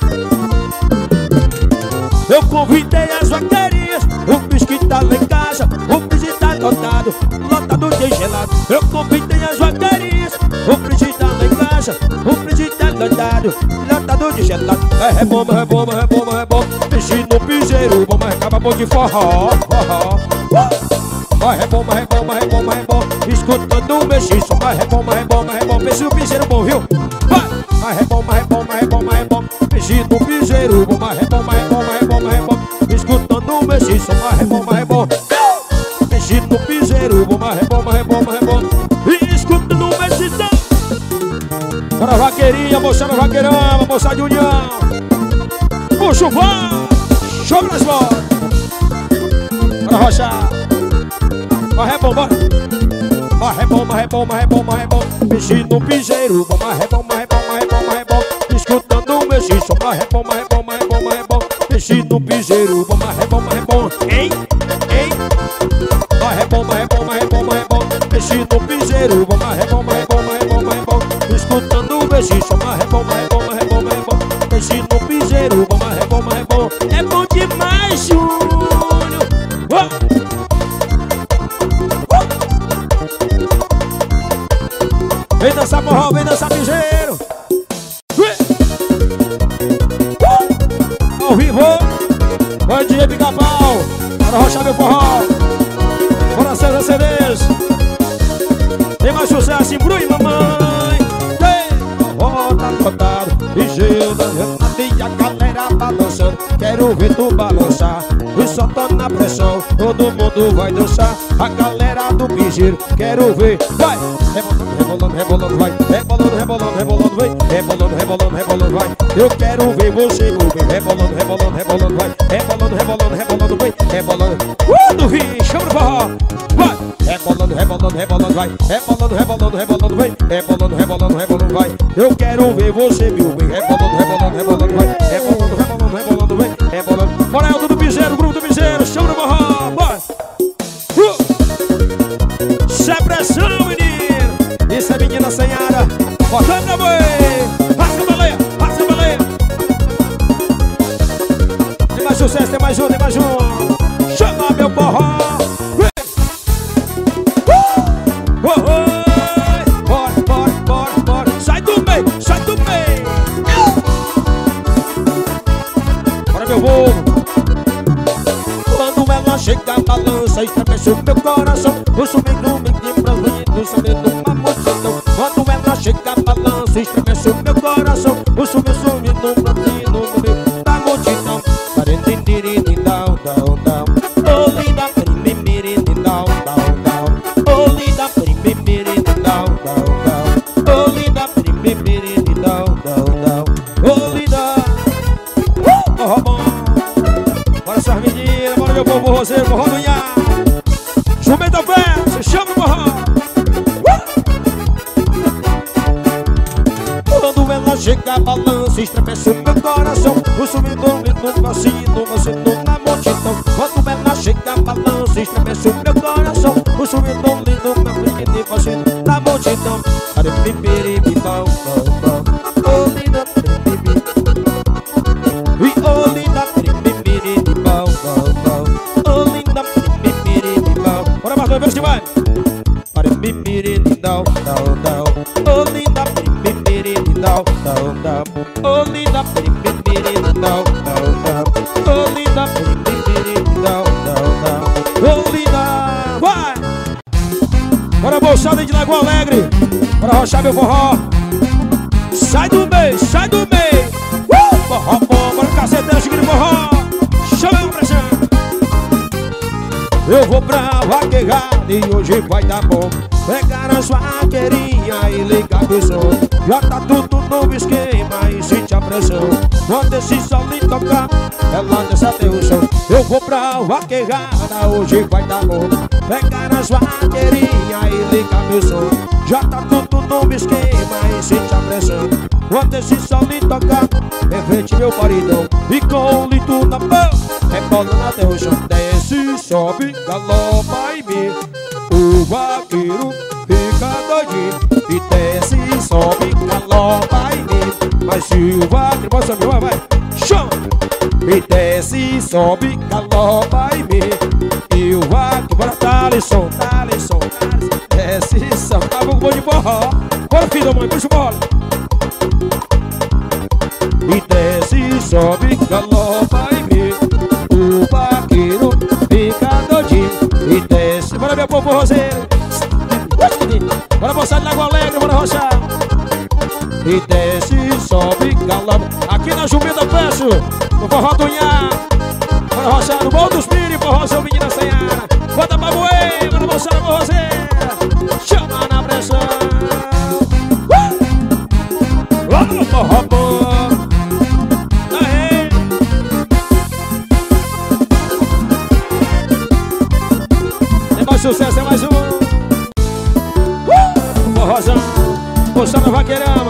Eu convidei as vaqueirinhas, o uísque tá lá em casa, o uísque tá lotado, lotado de gelado. Eu convidei as vaqueirinhas, o uísque tá lá em casa, o uísque tá lotado, lotado de gelado. É bom, é bom, é bom, é bom. Mexe no piseiro, bom, mas acaba bom de forró, forró. Mas é bom, mas é bom, mas é bom, mas é bom. Escutando o mexiço, mas é bom, mas é bom, mas é bom. Mexe no piseiro bom, viu? Vai! Mas é bom, mas é bom, mas é bom, mas é bom. Mexe no piseiro bom, mas é bom, mas é bom, mas é bom, mas é bom. Escutando o mexiço, mas é bom, mas é bom. Mexe no piseiro bom, mas é bom, mas é bom, mas é bom. Escutando o mexiço. Para vaqueirinha, moçada vaqueirama, moçada de união. O chuvão, show nas bolas. Para rochar. Mas é bom, bora. Mas é bom, mas é bom, mas é bom, mas é bom. Mexe no piseiro, mas é bom, mas é bom, mas é bom, mas é bom. Escutando o mexiço, mas é bom, mas é bom, mas é bom, mas é bom. Mexe no piseiro, mas é bom, mas é bom. Ei, ei. Mas é bom, mas é bom, mas é bom, mas é bom. Mexe no piseiro, mas é bom, mas é bom, mas é bom, mas é bom. Escutando o mexiço, mas é bom, mas é bom, mas é bom, mas é bom. Mexe no piseiro, mas é bom, mas é bom. É bom demais, Júnior. Oh! Vem dançar forró, vem dançar piseiro. Uh! Ao vivo. Bom dia, pica-pau. Para rochar meu forró. Bora César C Ds. Tem mais sucesso em Bru e mamãe. Tem forró, tá lotado. Piseiro, e a galera balançando. Quero ver tu balançar. Eu só tô na pressão. Todo mundo vai dançar. A galera do piseiro, quero ver. Vai! Rebolando, rebolando, vai. Rebolando, rebolando, rebolando, vai. Rebolando, rebolando, rebolando, vai. Eu quero ver você mover. Rebolando, rebolando, rebolando, vai. Rebolando, rebolando, rebolando, vai. Rebolando. Uh, do Rio, chama o forró. Vai. Rebolando, rebolando, rebolando, vai. Rebolando, rebolando, rebolando, vai. Rebolando, rebolando, rebolando, vai. Eu quero ver você mover. Rebolando, rebolando, rebolando, vai. Rebolando, rebolando, rebolando, vai. Rebolando. Bora, Elton do Piseiro, grupo do Piseiro, chama o forró. Bora. Uh. Se é pressão, menino. Isso é menina senhora. Botando na boi. Rasga a baleia, rasga a baleia. Tem mais sucesso, tem mais um, tem mais um. Chama meu forró. Uh! Oh, oh. Bora, bora, bora, bora. Sai do meio, sai do meio. Bora, meu povo. Quando ela chega, balança, estremece o meu coração. Eu subi no meio de brasileiro, sabendo uma multidão. Quando ela chega, balança, estremece o meu coração. Eu subi, subi no brasileiro, no meio da multidão. Parentindiriri, down, down, down. Oh, linda, pirimiri, down, down, down. Oh, linda, pirimiri, down, down, down. Oh, linda, pirimiri, down, down, down. Oh, linda. Uh, oh, bom. Bora essas meninas, bora meu povo roseiro, forró do Iá. Jumenta Pé, se chama o forró. Uh! Quando ela chega, balança, estremece o meu coração. O sumidor, lindo, vacino, vacino na multidão. Quando ela chega, balança, estremece o meu coração. O sumidor, lindo, vacino, vacino na multidão. Arepipiripitão, tão, tão. Oh, linda, piripiri. E oh, linda, piripiri, tão, tão, tão. Oh, linda, piripiri, tão. Bora mais dois vezes que vai. Piripiri, tão, tão, tão. Oh, linda, piripiri, tão, tão, tão. Oh, linda, piripiri, tão, tão, tão. Oh, linda, piripiri, tão, tão, tão. Oh, linda, vai. Bora, bolsada rochar meu forró. Sai do meio, sai do meio. Uh! Forró bom, bora caceteiro, chique de forró. Chama a pressão. Eu vou pra vaquejada e hoje vai dar bom. Pegar as vaqueirinhas e ligar o som. Já tá tudo no esquema e sente a pressão. Quando esse sol lhe tocar, ela desce até o chão. Eu vou pra vaquejada, hoje vai dar bom. Pegar as vaqueirinhas e ligar meu som. Já tá tudo no esquema e sente a pressão. Quando esse sol lhe tocar, enfrente meu paredão. E com o litro na mão, rebolando até o chão. Desce, sobe, galopa e me. O vaqueiro fica doidinho. E desce, sobe, galopa e me. Mas se o vaqueiro, pode subir, vai, vai. Chão! E desce, sobe, galopa e me. E o vaqueiro, bora, dá-lhe som, dá-lhe som. Desce, sobe, tá bom de forró. Bora, filho da mãe, puxa o bola. E desce, sobe, galopa e me. O vaqueiro fica doidinho. E desce, bora meu povo roseiro. Bora moçada de Lagoa Alegre, bora rochar. E desce, sobe, galopa. Aqui na Jumenta Fecho, no forró do Nhá. Bora rochar no Bom dos Pires, forró seu menina Senhara. Bota pra moer, bora moçada de roseiro. Chama na pressão. Lá no forró bom. Sucesso é mais um. uh! Forrozão, moção na vaqueirama.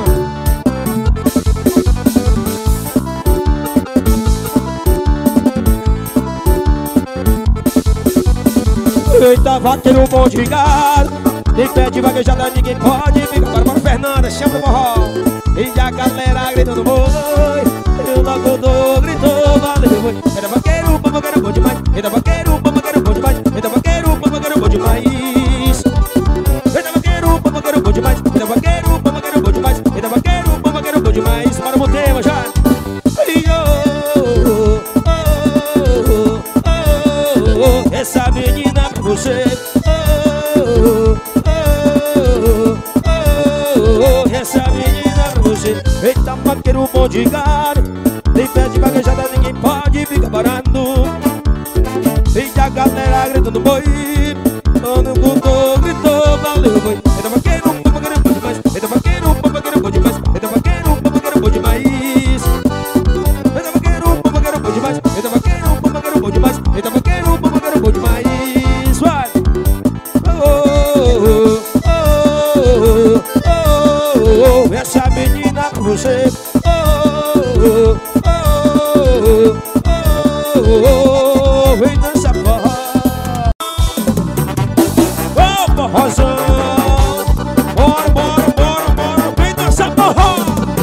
Eita, vaqueiro bom de gado. Tem pé de vaquejada, ninguém pode. Fica para para Fernanda, chama o forró. E a galera gritando boi. Eu logo dou, gritou, valeu boi. Eita, vaqueiro, bom, vaqueiro bom demais. Eita, vaqueiro, bom, vaqueiro bom demais. Eita, vaqueiro, bom, vaqueiro bom demais. Eita, vaqueiro, bom, vaqueiro bom demais. Eita, vaqueiro, bom, vaqueiro bom demais. Eita, vaqueiro, bom, vaqueiro bom demais. Para o tema já. Essa menina pra você. Essa menina pra você. Eita, vaqueiro bom de gado. Tem pé de vaquejada, ninguém pode ficar parando. E a galera gritando boi. Quando gritou, gritou, valeu boi. Eita, vaqueiro, bom, vaqueiro bom demais. Eita, vaqueiro, bom, vaqueiro bom demais. Eita, vaqueiro, bom, vaqueiro bom demais. Eita, vaqueiro, bom, vaqueiro bom demais. Eita, vaqueiro, bom, vaqueiro bom demais. Eita, vaqueiro, bom, vaqueiro bom demais. Vai! Oh, oh, oh, oh, oh, oh. Essa menina pra você. Oh, oh, oh, oh, oh, oh. Vem dançar forró. Ô, forrozão. Bora, bora, bora, bora. Vem dançar forró.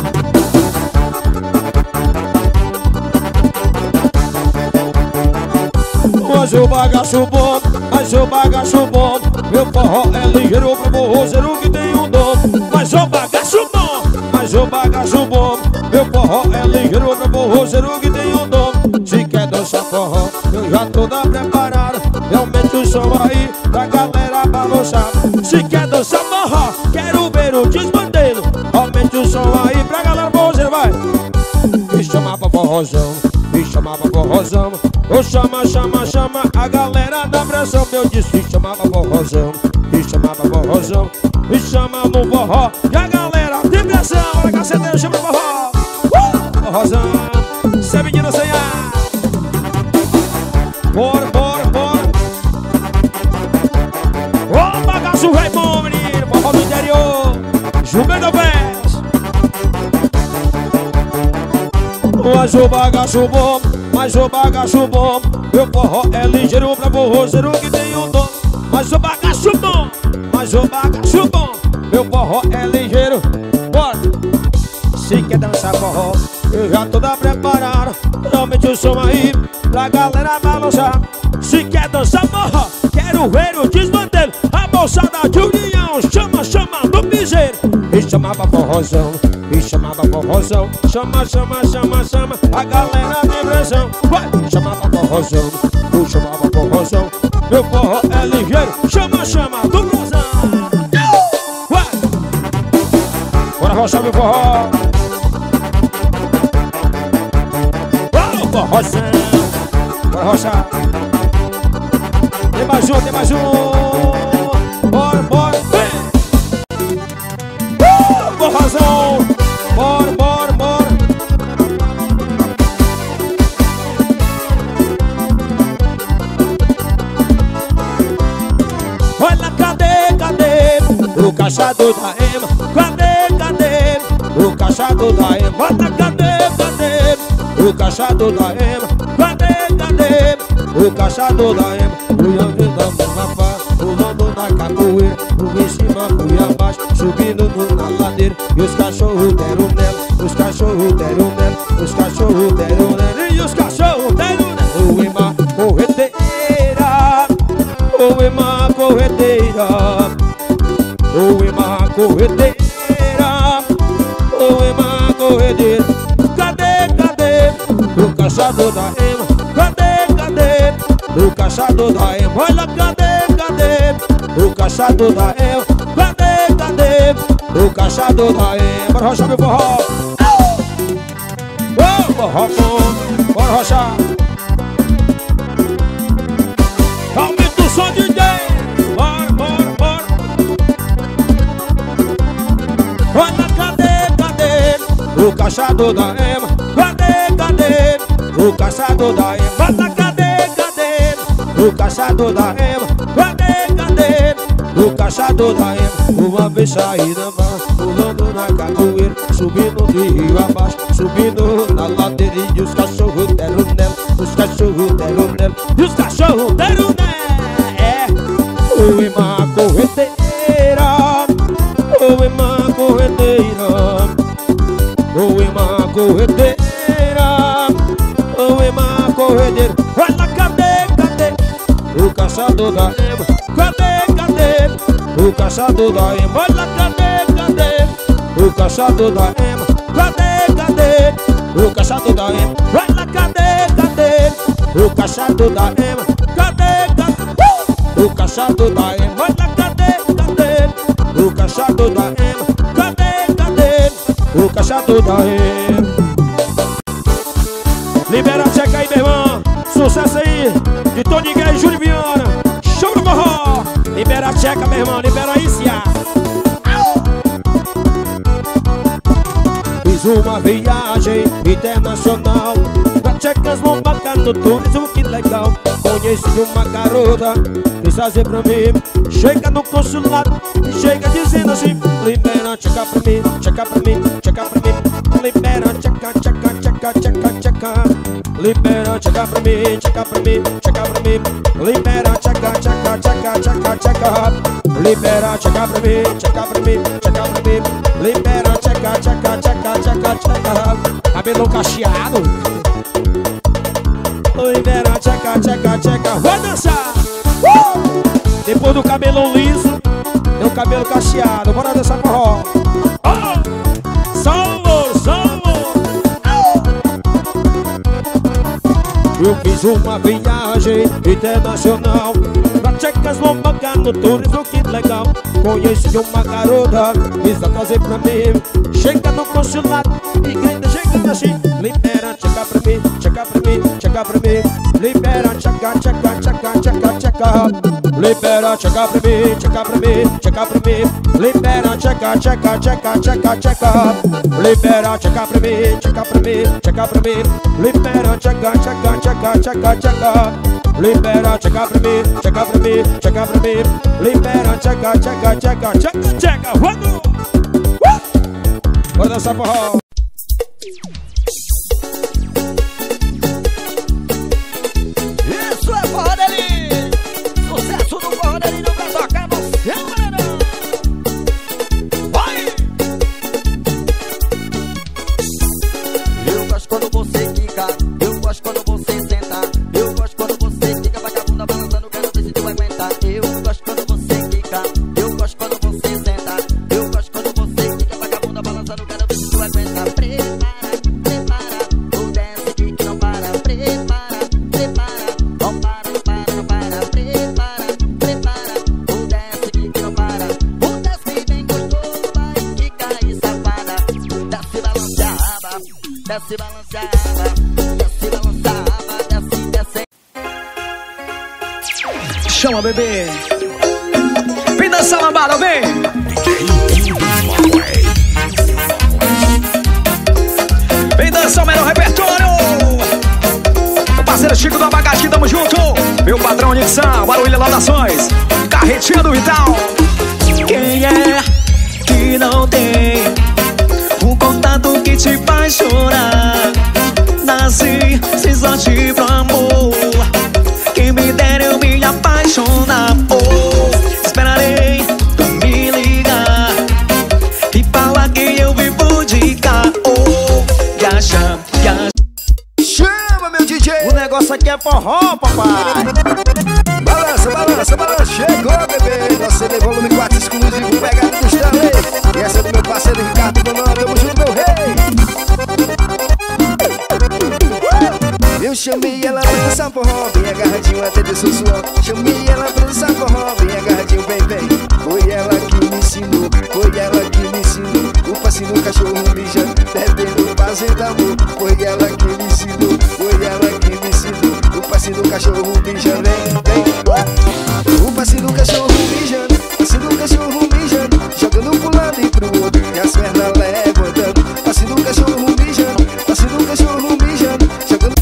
Mas o bagaço bom, mas o bagaço bom. Meu forró é ligeiro pro forrozeiro que tem um dom. Mas o bagaço bom, mas o bagaço bom. Meu forró é ligeiro pro forrozeiro que tem um dom. Se quer dançar forró, eu já tô toda preparada. Aumente o som aí pra galera balançar. Se quer dançar forró, quero ver o desbandeiro. Aumente o som aí pra galera balançar, vai. Me chama pra forrozão, me chama pra forrozão. Ô chama, chama, chama a galera da pressão. Eu disse, me chama pra forrozão, me chama pra forrozão. Me chama no forró e a galera tem pressão. Olha que a caceteira chama pro forró. uh! Forrozão, cê é menina sem ar. Bora, bora, bora. Ô bagaço rei bom, menino. Forró do interior, Jumenta Fecho. Mas o bagaço bom, mas o bagaço bom. Meu forró é ligeiro pra forrozeiro que tem um dom. Mas o bagaço bom, mas o bagaço bom. Meu forró é ligeiro. Bora! Se quer dançar forró, eu já tô da preparada. Aumente o som aí pra galera balançar. Se quer dançar forró, quero ver o desmanteiro. A moçada de união, chama, chama no piseiro. E chama pra forrozão, e chama pra forrozão. Chama, chama, chama, chama a galera de pressão. Vai, chama pra forrozão, vou chamar pra forrozão. Meu forró é ligeiro, chama, chama do cruzão. Vai! rochar meu forró. Oh, forrozão. Bora rochar. Tem mais um, tem mais um. Bora, bora, vem. Uh, forrozão. Bora, bora, bora. Olha, cadê, cadê o caçador da ema? Cadê, cadê o caçador da ema? Olha, cadê, cadê o caçador da ema? Cadê, cadê o caçador da ema? Fui andando na paz, pulando na capoeira, fui em cima, fui abaixo, subindo na ladeira. E os cachorros deram nela, os cachorros deram nela, os cachorros deram nela. E os cachorros deram nela. O ema correteira, o ema correteira, o ema correteira, o ema correteira. Cadê, cadê o caçador da ema? Cadê, cadê o caçador da ema? Olha, cadê, cadê o caçador da ema? Cadê, cadê o caçador da ema? Bora rochar meu forró. Oh, forró bom, bora rochar. Aumenta o som, D J. Bora, bora, bora. Olha, cadê, cadê o caçador da ema? Cadê, cadê o caçador da ema? Olha, cadê, cadê o caçador da ema? Cadê, cadê o caçador da ema? Uma vez saí da barra, pulando na capoeira, subindo de rio abaixo, subindo na ladeira. E os cachorros deram nela, os cachorros deram nela, e os cachorros deram nela. É o ema correteira, o ema correteira, o ema correteira, o ema correteira. Olha, cadê, cadê o caçador da ema? Cadê, cadê o caçador da ema? Olha, cadê, cadê o caçador da ema? Cadê, cadê o caçador da ema? Olha, cadê, cadê o caçador da ema? Cadê, cadê o caçador da ema? Olha, cadê, cadê o caçador da ema? Cadê, cadê o caçador da ema? Libera a tcheca aí, meu irmão. Sucesso aí de Tony Guerra e Júlio Viana. Show do forró. Libera a tcheca, meu irmão. Libera aí, Cia. Fiz uma viagem internacional pra Tchecas, Lombacá, no turismo, que legal. Conheci uma garota, quis fazer pra mim. Chega no consulado e chega dizendo assim: libera a tcheca pra mim, tcheca pra mim, tcheca pra mim. Libera a tcheca, tcheca, tcheca, tcheca, tcheca. Libera a tcheca pra mim, tcheca pra mim, tcheca pra mim. Libera a tcheca, tcheca, tcheca, tcheca, tcheca. Libera a tcheca pra mim, tcheca pra mim, tcheca pra mim. Libera a tcheca, tcheca, tcheca, tcheca, tcheca. Cabelão cacheado. Libera a tcheca, tcheca, tcheca. Vai dançar! Uh! Depois do cabelão liso, tem o cabelo cacheado. Bora dançar forró. Oh! Salvo, salvo! Eu fiz uma viagem internacional pra Tchecas, Lombacá, no turismo, que legal. Conheci uma garota, quis fazer pra mim. Chega no consulado e grita, chega assim: libera a tcheca pra mim, tcheca pra mim, tcheca pra mim. Libera a tcheca, tcheca, tcheca, tcheca, tcheca. Libera a tcheca pra mim, tcheca pra mim, tcheca pra mim. Libera a tcheca, tcheca, tcheca, tcheca, tcheca. Libera a tcheca pra mim, tcheca pra mim, tcheca pra mim. Libera a tcheca, tcheca, tcheca, tcheca, tcheca. Libera a tcheca pra mim, tcheca pra mim, tcheca pra mim. Libera a tcheca, tcheca, tcheca, tcheca, tcheca. Vamos! Uh! Bora dançar forró.
Isso é forró dele! Sucesso do forró dele no pra tocar no seu paredão! Vai! Eu gosto quando você quica, eu gosto quando você senta. Eu gosto quando você fica vagabunda balançando, quero ver se tu aguenta. Eu gosto quando você quica, eu gosto quando você senta. Eu gosto quando você fica vagabunda balançando, quero ver se tu aguenta. desce, balanceava, desce, balançava, desce, desce.
Chama, bebê. Vem dançar lambada, vem. Vem dançar o melhor repertório. Meu parceiro Chico do Abacaxi, tamo junto. Meu padrão Nixon, Barulho Laudações, Carretinha do Vital. Quem é que não tem um contato que te faz chorar? Nasci sem sorte pro amor. Quem me dera eu me apaixonar. Oh, esperarei tu me ligar e falar que eu vivo de cá. Oh, viaja, viaja.
Chama, meu D J. O negócio aqui é forró, papai. Balança, balança, balança. Chegou, bebê. Nosso C D volume quatro exclusivo, pegado do Stanley. E essa é do meu parceiro Ricardo Bonão. Tamo junto, meu rei. Eu chamei ela pra dançar forró, bem agarradinho até desceu o suor. Chamei ela pra dançar forró, bem agarradinho, vem, vem. Foi ela que me ensinou, foi ela que me ensinou. O passinho do cachorro mijando, bebendo, fazendo amor. Foi ela que me ensinou, foi ela que me ensinou. O passinho do cachorro mijando, vem, vem. O passinho do cachorro mijando, o passinho do cachorro mijando, jogando pro lado e pro outro, e as pernas levantando. Passinho do cachorro mijando, passinho do cachorro mijando, jogando.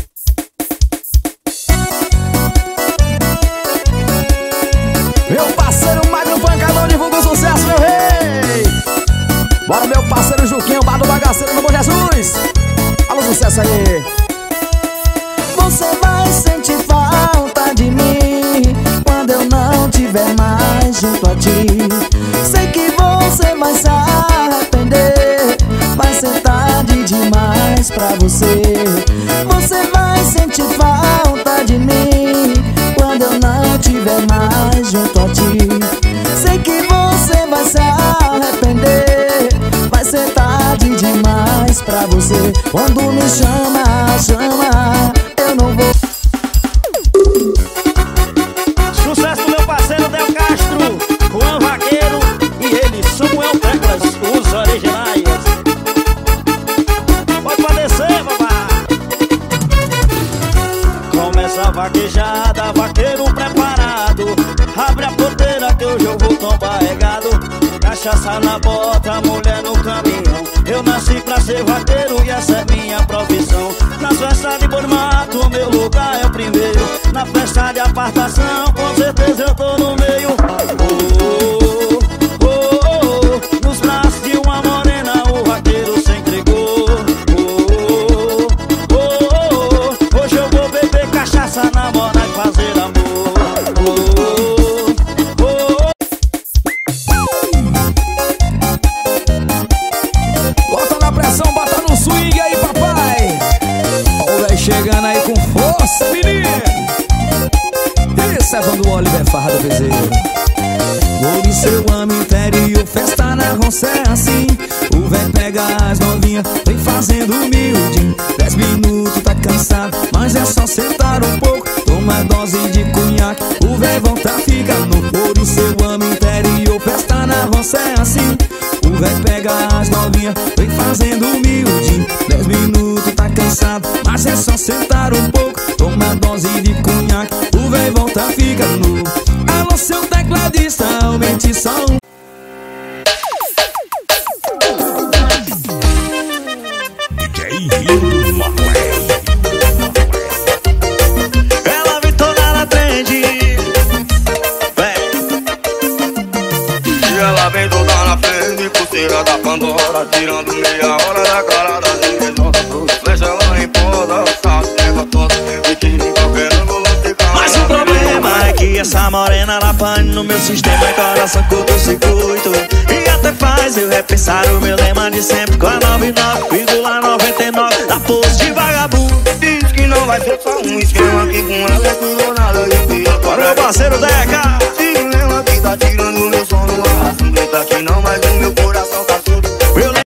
Meu parceiro Magno Pancadão divulga o sucesso, meu rei. Bora, meu parceiro Juquinho, bar do bagaceiro no Bom Jesus. Fala o sucesso aí.
Você vai sentir falta de mim quando eu não tiver mais junto a ti. Sei que você vai se arrepender, vai ser tarde demais pra você. Você vai sentir falta de mim quando eu não tiver mais junto a ti. Sei que você vai se arrepender, vai ser tarde demais pra você. Quando me chama, chama, eu não vou.
Sucesso do meu parceiro Del Castro, Juan Vaqueiro e ele, Samuel Teclas, os originais. Pode padecer, babá. Começa a vaquejada, vaqueiro preparado. Abre a porteira que hoje eu vou tombar regado. Cachaça na bota, mulher no caminhão. Eu nasci pra ser vaqueiro e essa é minha profissão. Nas festas de boi mato, meu lugar é o primeiro. Na festa de apartação, com certeza eu tô no meio. Oh, oh, oh, oh. Nos braços de uma morena o vaqueiro se entregou. Oh, oh, oh, oh. Hoje eu vou beber cachaça, namorar e fazer amor. Oh, oh, oh.
Bota na pressão, bota no swing aí, papai. Ó o véi chegando aí com força, menino. Esse é do Oliver Farra do Bezerro. Por seu amo interior, festa na roça é assim. O véi pega as novinhas, vem fazendo humilde. Dez minutos tá cansado, mas é só sentar um pouco. Toma dose de cunhaque, o véi volta, fica no. Por seu amo interior, festa na roça é assim. O véi pega as novinhas, vem fazendo humilde. Dez minutos tá cansado, mas é só sentar um pouco. Toma dose de cunhaque, o véi volta, fica nu. Alô, seu tecladista, aumente só um.
Ela vem toda na frente, e ela vem toda na frente, pulseira da Pandora, tirando meia hora da cara das invejosa. Flecha ela empoda, o salto pega toda, biquíni qualquer ângulo fica.
Mas o problema é que essa morena ela pane no meu sistema e coração curto-circuito. E até faz eu repensar o meu lema de sempre com a noventa e nove vírgula noventa e nove da pose de vagabundo.
Diz que não vai ser só um esquema, que com ela é tudo ou nada. E
Bora, meu parceiro Deca.